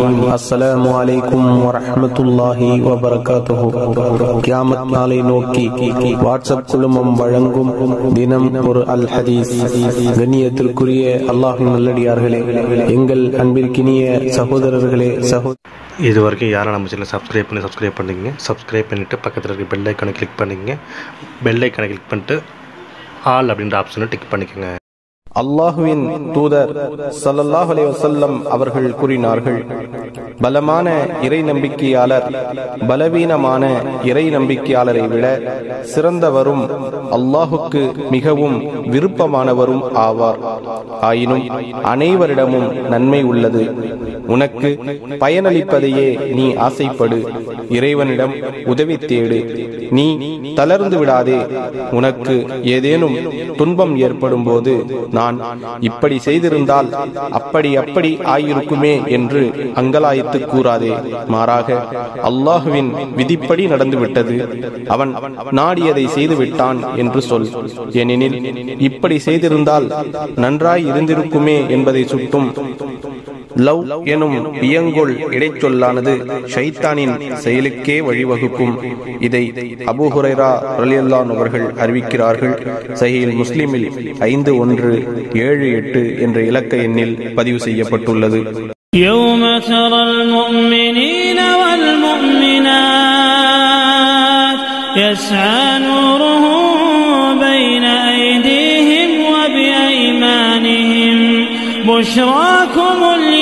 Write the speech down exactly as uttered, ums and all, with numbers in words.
الرحيم. السلام عليكم ورحمة الله وبركاته. கியாமத் நாளை நோக்கி வாட்ஸ்அப் குழுமம் வழங்கும் தினம் ஒரு அல் ஹதீஸ். கண்ணியத்திற்குரிய அல்லாஹ்வின் நல்லடியார்களே, எங்கள் அன்பிற்கினிய சகோதரர்களே, சகோதர இது வரைக்கும் யாரும் நம்ம சேனலை சப்ஸ்கிரைப் பண்ணி சப்ஸ்கிரைப் பண்ணிங்க. சப்ஸ்கிரைப் பண்ணிவிட்டு பக்கத்தில் இருக்க பெல் ஐக்கானை கிளிக் பண்ணிங்க. பெல் ஐக்கானை கிளிக் பண்ணிட்டு ஆல் அப்படின்ற ஆப்ஷனை டிக் பண்ணிக்கோங்க. அல்லாஹுவின் தூதர் ஸல்லல்லாஹு அலைஹி வஸல்லம் அவர்கள் கூறினார்கள், பலமான இறை நம்பிக்கையாளர் பலவீனமான இறை நம்பிக்கையாளரை விட சிறந்தவரும் அல்லாஹுக்கு மிகவும் விருப்பமானவரும் ஆவார். ஆயினும் அனைவரிடமும் நன்மை உள்ளது. உனக்கு பயனளிப்பதையே நீ ஆசைப்படு, இறைவனிடம் உதவி தேடு, நீ தளர்ந்து விடாதே. உனக்கு ஏதேனும் துன்பம் ஏற்படும் போது நான் இப்படி செய்திருந்தால் அப்படி அப்படி ஆயிருக்குமே என்று அங்கலாய்த்து கூறாதே. மாறாக அல்லாஹுவின் விதிப்படி நடந்துவிட்டது, அவன் நாடியதை செய்துவிட்டான் என்று சொல். ஏனெனில் இப்படி செய்திருந்தால் நன்றாய் இருந்திருக்குமே என்பதை சுட்டும் லவ் எனும் வியங்கோள் இடைச்சொல்லானது ஷைத்தானின் செயலுக்கே வழிவகுக்கும். இதை அபூ ஹுரைரா ரலியல்லாஹு அன்ஹு அவர்கள் அறிவிக்கிறார்கள். சஹீஹ் முஸ்லிமில் ஐந்து ஒன்று ஏழு எட்டு என்ற இலக்க எண்ணில் பதிவு செய்யப்பட்டுள்ளது. يوم ترى المؤمنين والمؤمنات يسعى نورهم بين أيديهم وبأيمانهم بشراكم اليوم